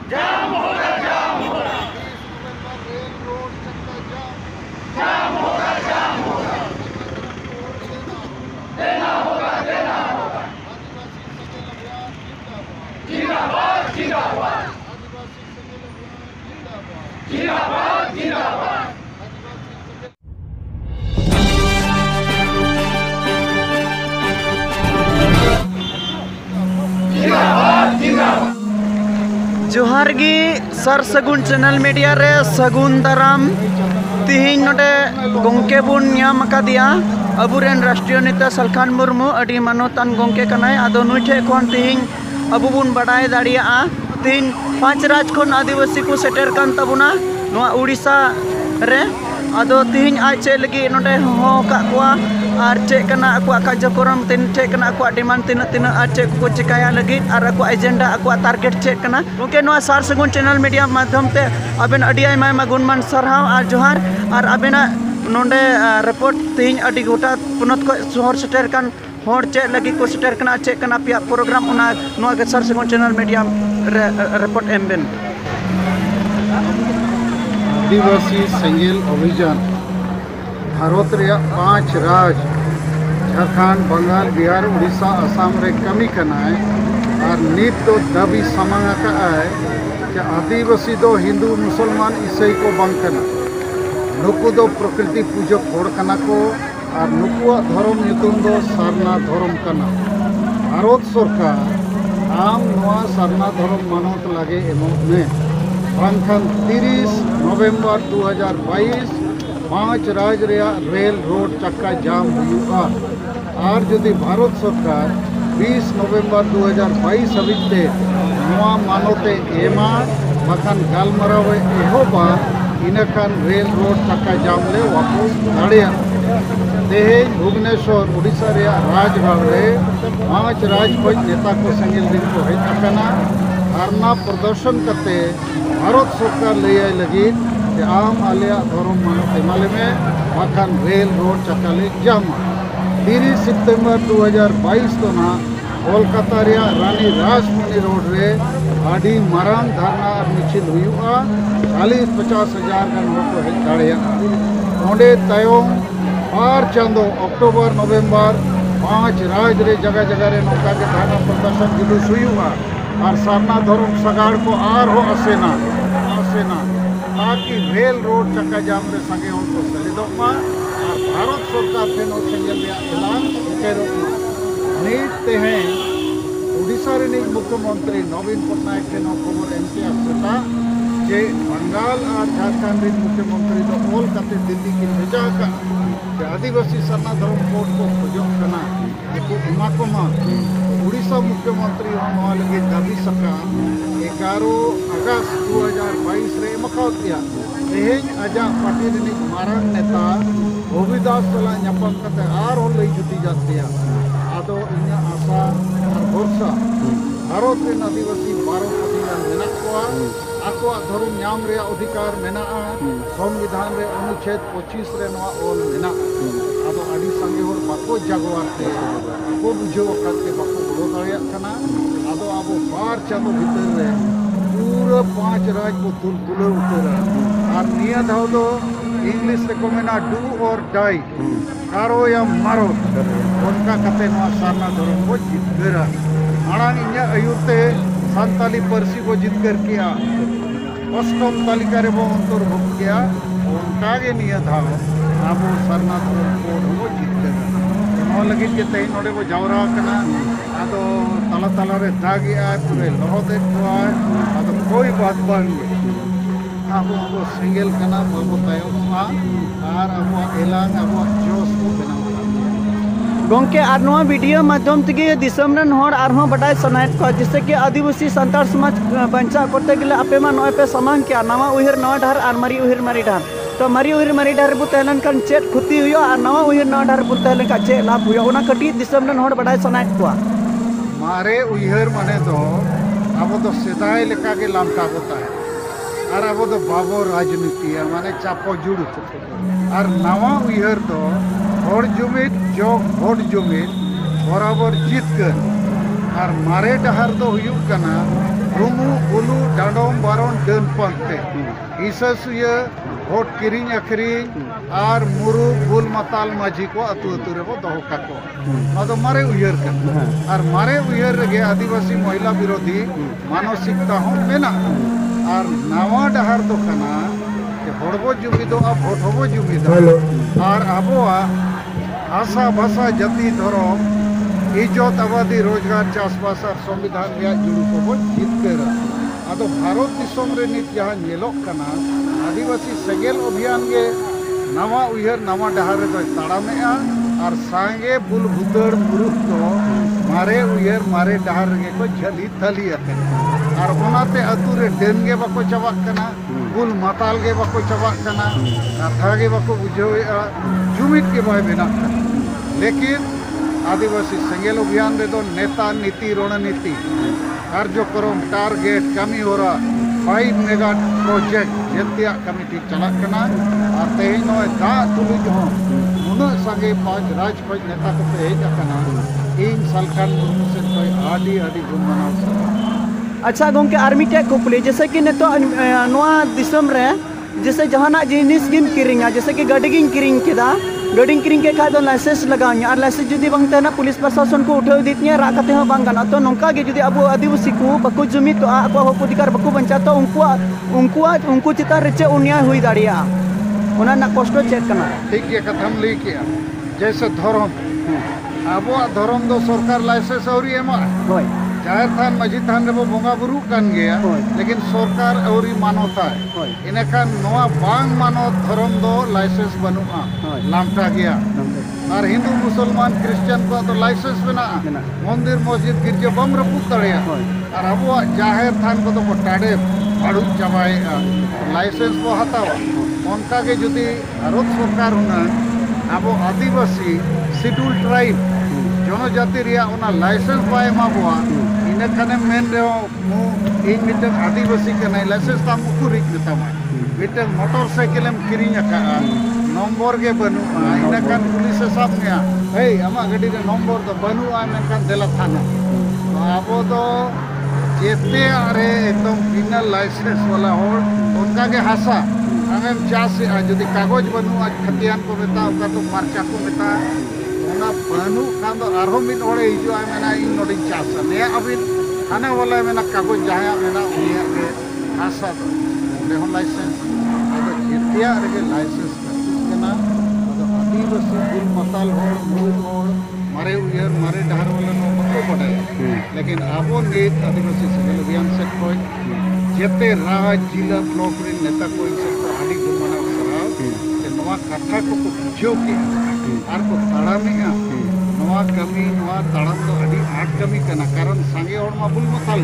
जाम होगा, जाम होगा। Rail road चक्का जाम होगा, जाम होगा। देना होगा, देना होगा। आदिवासी संगठन अभियान जिंदाबाद, जिंदाबाद। आदिवासी संगठन अभियान जिंदाबाद, जिंदाबाद। जिंदाबाद, जिंदाबाद। जोहार गी सर सगुन चैनल मीडिया रे सगुन दाराम तिहिन नोडे गोंके बुन ᱧᱟᱢ ᱟᱠᱟᱫᱮᱭᱟ अबुरेन राष्ट्रीय नेता सलखान मुर्मू अडी मानोतान गोंके कनाय आदो नुई ठे खन तिहिन अबु बुन बाडाय दाड़ियाआ तिहिन 5 राज खन आदिवासी को सेटर कान तबुना नोआ उड़ीसा रे आदो तिहिन आज चे लगी नोडे हो का कोआ और चे कना अकुआ कार्यक्रम तीन चे कना अकुआ डिमांड तीन तीन और चे को चिकाया लगी और अकुआ एजेंडा अकुआ टारगेट चे कना उनके नोआ सार सगुन चैनल मीडिया माध्यम ते अबेन अडी आयमा गुणमान सरहाव और जोहार और अबेना नोंडे रिपोर्ट तीन अडी गोटा पुनत को शहर सेटर कान होर चे लगी को सेटर कना चे कना पिया प्रोग्राम उना नोआ के Sar Sagun channel media report एमबेन आदिवासी सेंगेल अभियान भारत रे 5 राज झारखंड बंगाल बिहार उड़ीसा असम रे कमी कनाय और नित तो दाबी समांगा का है कि आदिवासी दो हिंदू मुसलमान ईसाई को बंग कना नुकु दो प्रकृति पूजक होड़ कना को और नुकुआ धर्म नितुम दो सारना धर्म कना भारत सरकार आम नवा सारना धर्म मानत लागे एमोत में बांखन 30 नवंबर 2022 5 राज रेल रोड चक्का जाम हुआ और जदि भारत सरकार 20 नवंबर 2022 हबीते नवा मानते एमा बखान गालमराव एहोबा इनखान रेल रोड चक्का जाम ले वापस दाड़िया तेज भुवनेश्वर उड़ीसा रे राजगढ़ रे 5 राज खज नेता को संगेल दिन को हेजना धरना प्रदर्शन करते भारत सरकार ले लगी आम आलिया धर्म मानत एमाले में बखान रेल रोड चक्का ले जामा 30 सितंबर 2022 तो ना कोलकाता रे रानी राजमणि रोड रे आडी मारान धरना मिছিল हुआ 40-50 हजार गन हर को हेज दाड़िया ओंडे तयम 4 चांदो अक्टूबर नवंबर 5 राज रे जगह जगह रे नौका के धरना प्रदर्शन जुलूस हुआ और सारना धर्म सगाड़ को आर हो असेना ताकि रेल रोड चक्का जाम रे संगे उनको सलिदोमा और भारत सरकार फेन संगेल ऐलान केरोमा नीते हैं उड़ीसा रे मुख्यमंत्री नवीन पटनायक फेन खबर एमपी आसता जे बंगाल और झारखंड रे मुख्यमंत्री तो ऑल कते दिल्ली की भेजा का आदिवासी सरना धर्म कोड को खोजो कना एको इमाकोमा उड़ीसा मुख्यमंत्री होने लगे दाबी सका 11 अगस्त 2022 रे मखावतिया तेज आजा पार्टी रे मारांग नेता गोविदास सला ᱧᱟᱯᱟᱢ कते आर लई जुटी जातिया आदो इन्या आशा और भरोसा भारत रे आदिवासी 12 प्रतिशत मेना कोआ आको धर्म ᱧᱟᱢ रे अधिकार मेना संविधान रे अनुच्छेद 25 रे नवा ओल मेना आदो आडी संगे होर बाको जागवाते को बुझो करते बाको बोलो दाड़िया कना आदो आबो 12 चांदो भीतर रे पूरा 5 राज को तुल उतरा और निया धाव दो इंग्लिश रे को मेना डू और डाई कारो या मारो उनका कते नवा सारना धर्म को जितगरा माड़ांग इन्या अयुते संताली परसी को जितगर किया अष्टम तालिका रे बो अंतर्भुक्त किया उनका के निया धाव आबो सारना धर्म को जितगरा नवा लगी के तई नोडे को जावरा कना आदो तला तला रे दागी आ पूरे लहदे को आदो कोई बात बांग आबो सिंगल कना बाबो तायमा और आबो एलान आबो जोश को बनाव गोंके और नोआ वीडियो माध्यम तगे दिसम रन होर आरहों बडाय सनायत को जिससे कि आदिवासी संतार समाज बंचा करते गेले आपे मा नोए पे समांग क्या नवा उहिर नवा ढार और मरी उहिर मरी ढार तो मरी उहिर मरी ढार बु तहलन कन चेत खुती हुयो और नवा उहिर नवा ढार बु तहलन का चे लाभ हुयो ओना कटी दिसम रन होर बडाय सनायत को मारे उहिर माने तो अब तो सेदाय लेका के लामका होता है और अब तो बाबो राजनीति माने चापो जुड़ और नवा उहिर तो भोट जुमित जो भोट जुमित बराबर जीत कर और मारे डहार तो हुयुग कना रुमु उलु डांडोम बारोन डन पंते ईसा सुया भोट किरिंग अखरिंग और मुरु बुल मताल माझी को अतु अतु रे को दहो काको नदो मारे उयर कर और मारे उयर रे आदिवासी महिला विरोधी मानसिकता हो मेना और नवा डहार दो कना के होड़बो जुमिदो अब भोट होबो जुमिदो और आबोआ आशा भाषा जाति धर्म इज्जत आबादी रोजगार चाषबास और संविधान रे जुड़ू को जितकेरा आदो भारत दिसोम रे नित जहां नेलोक कना आदिवासी सेगेल अभियान के नवा उयहर नवा डहार रे दो ताड़ामेआ और सांगे बुल भुदड़ मुरुख तो मारे उयहर मारे डहार रे को झली थली अते और ओनाते अतु रे डेन गे बाको चबाक कना बुल माताल गे बाको चबाक कना कथा गे बाको बुझेआ जुमित के बाय बेना लेकिन आदिवासी सेंगेल अभियान रे दो नेता नीति रणनीति कार्यक्रम टारगेट कमी हो रहा 5 मेगा प्रोजेक्ट जतिया कमिटी चला कना और तेज नो दा तुलुज हो उन संगे 5 राज खोज नेता को हेज कना इन सलखान मुर्मू से कोई आदि आदि गुण मनाव अच्छा गोंके आर्मी टे कुपली जैसे कि नेतो नोआ दिसम रे जैसे जहाना जिनिस गिन किरिंगा जैसे कि गाड़ी गिन किरिंग केदा गाड़ी किरिंग के खाद लाइसेंस लगावኛ और लाइसेंस जुदी बंग तेना पुलिस प्रशासन को उठाव दितnya रा कते हो बंग गाना तो नोंका गे जुदी अब आदिवासी को बको जुमी तो आको हक अधिकार बको बंचा तो उनको चिता रेचे उन्याय हुई दाड़िया ओना ना कष्ट चेक करना ठीक ये कथा हम ली किया जैसे धर्म अब धर्म दो सरकार लाइसेंस औरी एमा होय जाहिर थान मस्जिद थान रे बोंगा बुरु कान गया लेकिन सरकार औरी मानवता इने खान नोआ बांग मानव धर्म दो लाइसेंस बनुआ लामटा गया और हिंदू मुसलमान क्रिश्चियन को तो लाइसेंस बना मंदिर मस्जिद गिरजे बम रपुत दड़िया और अब जाहिर थान को तो टाड़े फाड़ू चाबाएगा लाइसेंस को हटावा उनका के जुदी भारत सरकार होना अब आदिवासी शेड्यूल ट्राइब जनजाति रिया उना लाइसेंस बाय माबुआ इने खाने मेन रे मु इन मिटन आदिवासी के नहीं लाइसेंस ताम को रिक देता मा मिटन मोटरसाइकिल एम किरिंग का नंबर के बनु इने खान पुलिस साहब गया हे अमा गाड़ी रे नंबर तो बनु आ मेन खान देला थाना तो आबो तो जेते अरे एकदम बिना लाइसेंस वाला हो उनका के हासा हमें चास जुदी कागज बनु आज खतियान को बेता उनका तो मार्चा को बेता ना बनु खान तो आरो मिन ओड़े हिजु आ मेना इन नोडी चास ने अबिन हाने वाला मेना कागज जहां मेना उनिया के आशा दो ने हो लाइसेंस आदो जितिया रे लाइसेंस केना आदो आदिवासी बुल मताल हो मूल हो मारे उयर मारे डहार वाला नो बको पड़े लेकिन आबो ने आदिवासी सेगेल अभियान से कोई जेते राज जिला ब्लॉक रे नेता कोई से तो आदि गुण मना सरा के नवा कथा को बुझो के और को ताड़ामेगा नवा कमी नवा ताड़ाम तो अड़ी आठ कमी कना कारण सांगे और माबुल मताल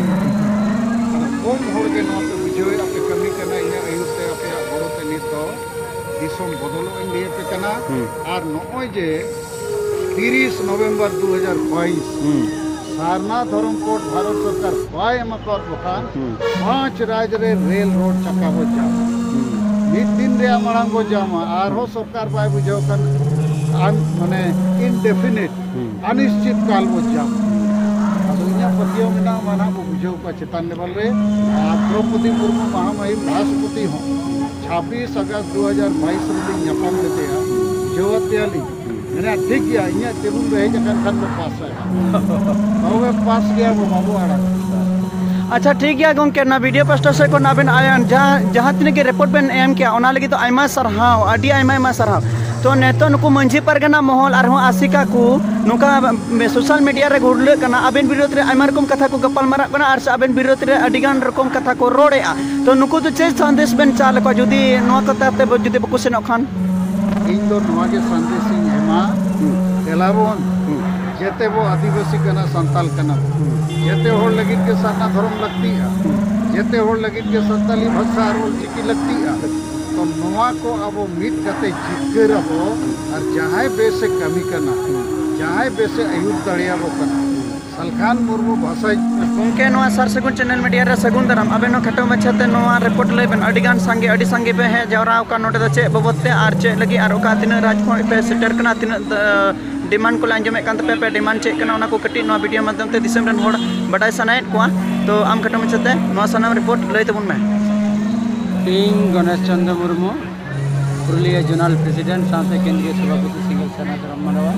कम होड़ के नवा पे बुझो आपे कमी कना इन आयुते आपे बड़ोते नित तो दिसोम बदलो इन लिए पे कना और नोय जे 30 नवंबर 2022 सारना धर्म कोर्ट भारत सरकार बाय मकर बखान 5 राज्य रे रेल रोड चक्का हो जा मिद दिन रे मांग को जामा आरो सरकार बाय बुझो कन माने इनडेफिनिट अनिश्चित काल वो जाम अब इना पतियों में ना माना बुझो का चेतन लेवल रे द्रौपदी मुर्मू महामहिम राष्ट्रपति हो 26 अगस्त 2022 रे ᱧᱟᱯᱟᱢ लेते जोवत्याली मैंने ठीक किया इना टेबुल रहे जखन खान में पास है और पास गया वो बाबू आड़ा अच्छा ठीक है गोंके ना वीडियो पोस्टर से को ना बेन आयन जहां तिने के रिपोर्ट बेन एम किया ओना लगी तो आइमा सरहाव आडी आइमा सरहाव तो नेतो नुको मंझी परगना महल और आसिका को नुका सोशल मीडिया रे गुडले कना अबेन विरोध रे आइमा रकम कथा को गपाल मारा कना और अबेन विरोध रे अडिगान रकम कथा को रोड़ेआ तो नुको तो चेज संदेश बेन चाल को जुदी नो कथा ते जुदी बको सेनो खान इन दो नवा के संदेश हेमा तेलाबोन जेते वो आदिवासी कना संताल कना जेते होड़ लगिन के सारना धर्म लगती है जेते होड़ लगिन के संताली भाषा और चिकी लगती है तो नवा को अब मिट कते जिक्र रहो और जहां बेसे कमी करना जहां बेसे अयुत दड़िया वो करना सलखान मुर्मू भाषा उनके नवा सर सगुन चैनल मीडिया रे सगुन दराम अबेनो खटो मछते नवा रिपोर्ट लेबन अडिगान संगे अडी संगे पे है जवरा का नोटे चे बबते आर चे लगी आर का दिन राजकोट पे सेटर कना दिन डिमांड को आंजमें पे डिमांड चेक करना कटी वीडियो माध्यम से दिसम रन होड़ बड़ा सनायत को तो आम खटो मचते सानाम रिपोर्ट लय तबन में ᱤᱧ गणेश चंद्र मुर्मू पुरुलिया जोनाल प्रेसिडेंट साथे केंद्रीय सभापति सिंगल सरना मानवा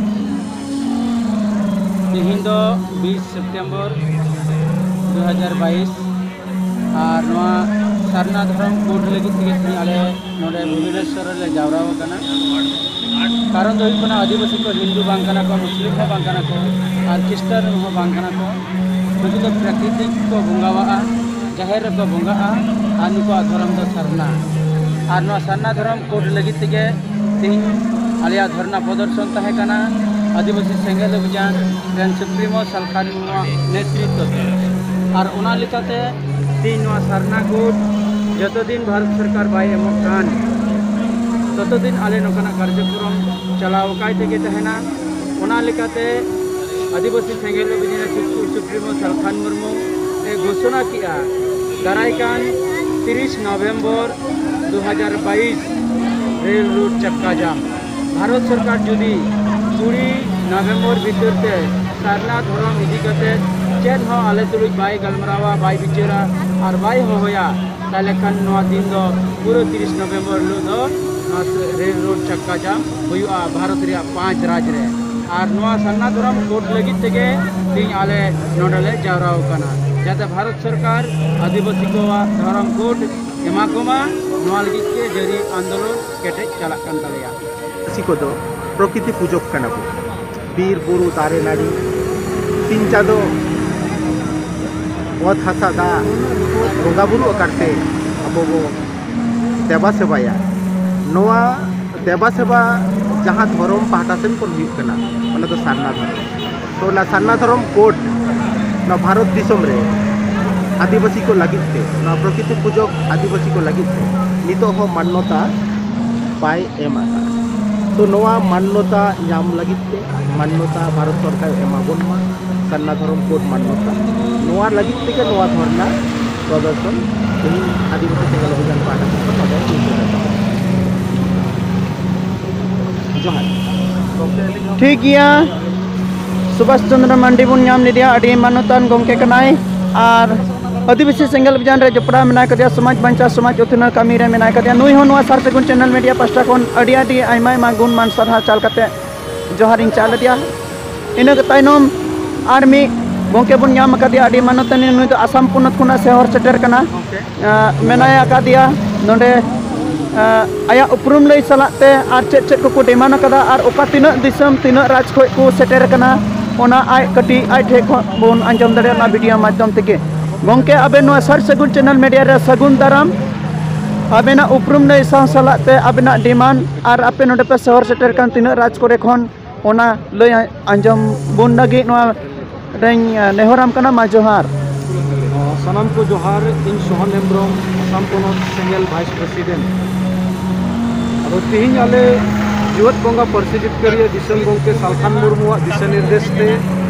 तिहिन 20 सितंबर 2022 और सरना धर्म कोड लगे आले भुवनेश्वर जावरा कारण दो आदिवासी को हिंदू बांगना को मुस्लिम को बांगना को और क्रिस्टन को बांगना को उनको तो प्राकृतिक को बंगावा जाहिर को बंगा और नुक धर्म दो सरना और सरना धर्म कोड लगे तीन आलिया धरना प्रदर्शन तहकना आदिवासी सेंगेल अभियान रेन सुप्रीमो सलखान नेतृत्व और उना लेकाते तीन सरना कोड जो दिन भारत सरकार बाय एमकान ततो दिन आले नोकना कार्यक्रम चलावकाय तेगे तहना उना लेकाते आदिवासी सेंगेल अभियान सुप्रीमो सलखान मुर्मू घोषणा किया दारायकान 30 नवंबर 2022 रेल रूट चक्का जाम भारत सरकार जुदी 20 नवंबर भीतर ते सरना धर्म इदिकते चेन हो आले तुलुज बाय गलमरावा बाय बिचरा और बाय होया तालेखान नवा दिन दो पूरा 30 नवंबर लो दो रेल रोड चक्का जाम हुआ भारत रिया 5 राज्य रे और नवा सरना धर्म कोड लगी तेगे तीन आले नोडले जावराव कना जाते भारत सरकार आदिवासी को धर्म कोड एमाकोमा नवा लगी के जरी आंदोलन केटे चला कन तलिया आदिवासी को दो प्रकृति पूजक कना को बीर बुरु दारे नाड़ी पिंचा दो ओत हासा दा बंगा बुरु करते अब वो देवा सेवाया नवा देवा सेवा जहाँ धर्म पाहटा से को हुई तो सरना धर्म तो ना सरना धर्म कोड ना भारत दिसम रे आदिवासी को लगित थे ना प्रकृति पूजक आदिवासी को लगित थे नितो हो मान्यता पाए एमा तो नवा मान्यता नाम लगित थे मान्यता भारत सरकार एमाबन मा सरना धर्म कोड मान्यता नवा लगित थे के नवा धरना प्रदर्शन इन आदिवासी सेंगल अभियान पाहटा से जोहार ठीक गया सुभाष चंद्र मांडी बन नाम लिया अड़ी मानतान गंके कनाय और आदिवासी सेंगल अभियान रे जपड़ा मेना कदिया समाज बंचा समाज उतना कमी रे मेना कदिया नुई हो नुआ सार सगुन चैनल मीडिया पास्टा कोन अड़ी अड़ी आयमा आयमा गुण मान साधा चाल कते जोहार इन चाल दिया इन तायनम आर्मी गंके बन नाम कदिया अड़ी मानतान नुई तो आसाम पुनत खुना शहर सेटर कना मेनाया कदिया नोडे आया उपरुम लई सलाते और चेक चेक को डिमांड कदा और ओका तिना दिसम तिना राज खो को सेटर कना ओना आय कटी आय ठे बोन अंजम दरे ना वीडियो माध्यम तेगे गंके अबे नो सर सगुन चैनल मीडिया रे सगुन दाराम अबेना उपरुम लई सलाते अबेना डिमांड और अपे नोडे पे शहर सेटर कान तिना राज करे खन ओना लई अंजम बोन लगे नो रेन नेहराम कना मा जोहार सनम को जोहार इन सोहन हेम्ब्रम आसाम पोनोत सेंगेल वाइस प्रेसिडेंट और तीन आले जीवत बंगा पार्सी जितकारिया दिसम गंके सलखान मुर्मुआ दिशा निर्देश ते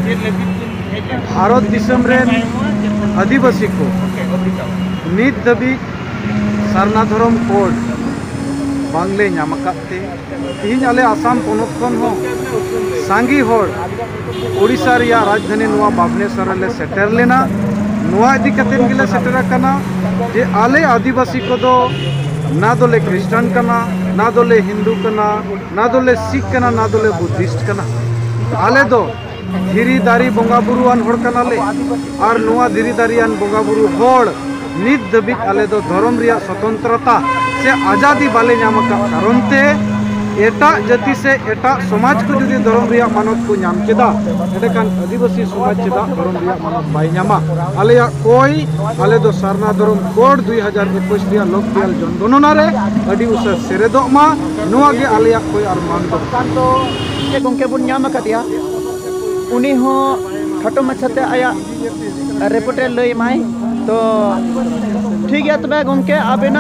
भारत दिसम रे आदिवासी को नित दबी सरना धर्म कोड बांगले नामकाते तीन आले आसाम पोनोत खन हो सांगी होड़ ओडिशा रिया राजधानी नुआ भुवनेश्वर ले सेटर लेना नुआ इदी कतेन गिले सेटर कना जे आले आदिवासी को दो ना दोले क्रिश्चियन कना ना दोले हिंदू कना ना दोले सिख कना ना दोले बुद्धिस्ट कना आले दो धीरी दारी बंगा बुरुआन होड़ कना ले और नुआ धीरी दारियान बंगा बुरु होड़ नित दबित आले दो धर्म रिया स्वतंत्रता से आजादी बाले नामका कारणते एटा जाति से एटा समाज को जुदी धर्म रिया मानत को नाम केदा एडेकान आदिवासी समाज चेदा धर्म रिया मानत बाय नामा आलेया कोई आले दो सरना धर्म कोड 2021 रिया लोकपियल जनगणना रे अडी उसे सेरेदो मा नुआ गे आलेया कोई अरमान दो तो के गंके बुन नाम कदिया उनी हो खटो मछते आया रिपोर्टर लई माय तो ठीक है तबे गंके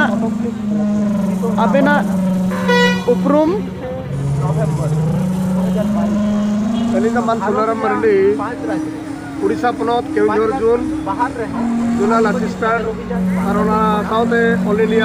आबेना उपरुम कलिंगा मान सुनाराम मरंडी उड़ीसा पनत केवझर जोन जोनल असिस्टेंट और साउथे All India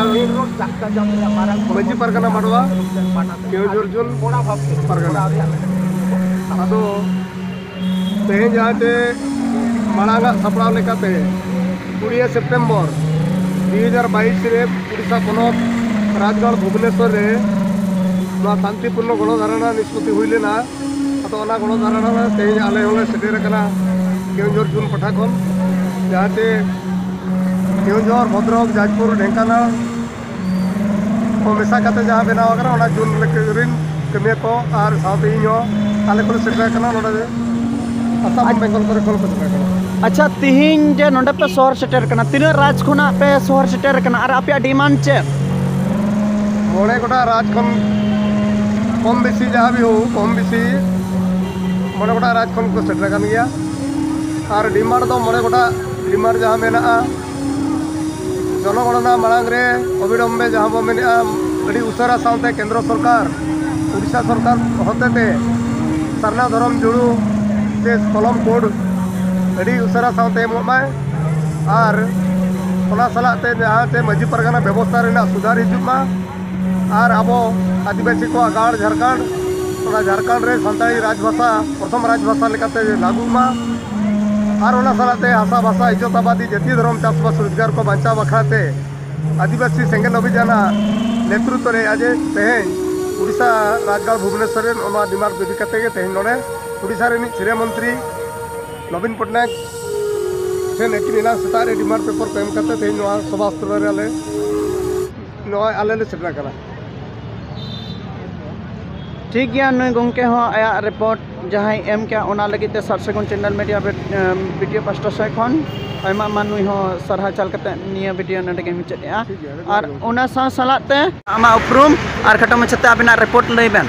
Majhi Pargana Madwa Keonjhar zone Pargana अदो तेज जाते मांगा सपड़ा लेकाते 20 सेप्टेम्बर 2022 रे उड़ीसा पनत राजगढ़ भुवनेश्वर रे शांतिपूर्ण गणधारणा निष्पत्ति हुई लेना अतो गणधारणा तेज आले होले सेटेर कना केउंझर जून पठा खन जाते केउंझर भद्रक जाजपुर ढेंकानाल को मेसा करते जहाँ बनाव कना जून लेकिन कमिया को और साथ इन आले को सेटेर कना नोडे असम बेंगल को खल को सेटेर कना। अच्छा तिहिन जे नोडे पे शहर सेटेर कना तीन राज खुना पे शहर सेटेर कना और आपया डिमांड चे मोड़े गोटा राज खन कम बेसी जहाँ भी हो कम बेसी मोड़े गोटा राज खन को सेटेर कन गया और डिमांड तो मोड़े गोटा डिमांड जहाँ मेना जनगणना मांग रे अविलंबे जहाँ बो मेना अड़ी उसरा साउते केंद्र सरकार उड़ीसा सरकार होते सरना धर्म जुड़ू से कलम कोड अड़ी उसरा साउते माय और ओना सलाते जहाँते मजी परगना व्यवस्था रेना सुधार हिजुमा और आबो आदिवासी को गाड़ झारखंड रे सानताली राजभाषा प्रथम राजभाषा लेकाते लागू मा और ओना सलाते हासा भाषा इज्जताबादी जातीय धर्म चाषबास रोजगार को बांचा बखराते आदिवासी सेंगेल अभियान नेतृत्व रे आज तेहें उड़ीसा राजगढ़ भुवनेश्वर ओना डिमांड इदी कते गे तेहें नोडे उड़ीसा रे श्री मंत्री नवीन पटनायक ठेन एकिना सेतारे डिमांड पेपर को एम कते तेहें नोआ सभास्थल रे आले ले सेटरा करा। ठीक गया नुई गंके हो आया रिपोर्ट जहाँ एम क्या ओना लगी ते सरसगुन चैनल मीडिया वीडियो पास्टा से खन आयमा मान नुई हो सरहा चल कते निया वीडियो नडे के मिचेया और ओना सा सलाते आमा उपरुम और खटो मचते आबिना रिपोर्ट लैबेन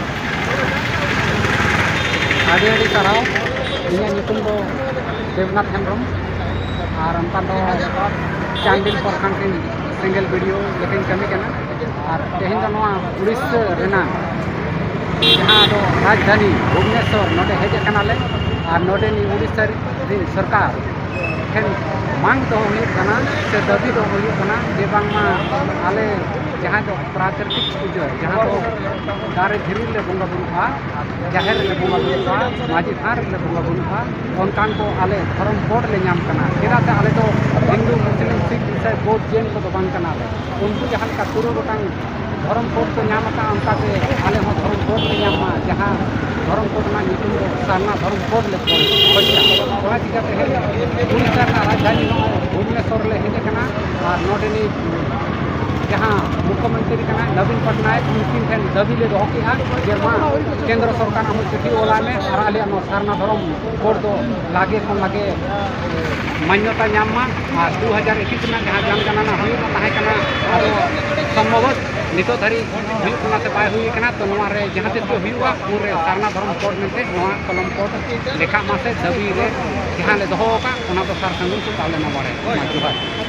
आदि आदि साराव इन्या नितुम दो देवनाथ हेम्ब्रम और उनका दो चांदिल प्रखंड सिंगल वीडियो लेकिन कमी करना और तेहन दो नवा उड़ीसा रेना जहाँ दो राजधानी भुवनेश्वर नोडे हेज कनाले और नोडे नि उड़ीसा सरकार ठेन मांग दो हुई कना से दाबी दो हुई कना जे बांगमा आले जहाँ दो प्राकृतिक पूजा जहाँ दो दारे धीरे ले बंगा बुनुआ जाहिर ले बंगा बुनुआ माजी थार ले बंगा बुनुआ उनकान को आले धर्म कोड ले नाम कना केरा से आले तो हिंदू मुस्लिम सिख ईसाई बौद्ध जैन को बांग कना ले उनको जहाँ का तुरु गोटांग धर्म कोड को नाम का उनका के आले हो धर्म कोड ले नाम जहाँ धर्म कोड ना नितुम दो सारना धर्म कोड ले बच्चा थोड़ा चिकाते है उड़ीसा का राजधानी भुवनेश्वर ले हेज कना और नोडेनी जहाँ मुख्यमंत्री कना नवीन पटनायक उनकिन ठेन दाबी ले दोहो किया जे मा केंद्र सरकार हम चिट्ठी ओला में और आले नो सारना धर्म कोड दो लागे को लागे मान्यता नामा और 2021 में जहाँ जनगणना हुई ताहे कना और संभवत नितो धरी हुई से बाय हुई कना तो नोआ रे जहाँ तिस को हुआ पूरे सारना धर्म कोड में नोआ कलम कोड लेखा मासे दाबी रे जहाँ ले दोहो का ओना तो सार संगुन को ताले न बारे मा जुहार।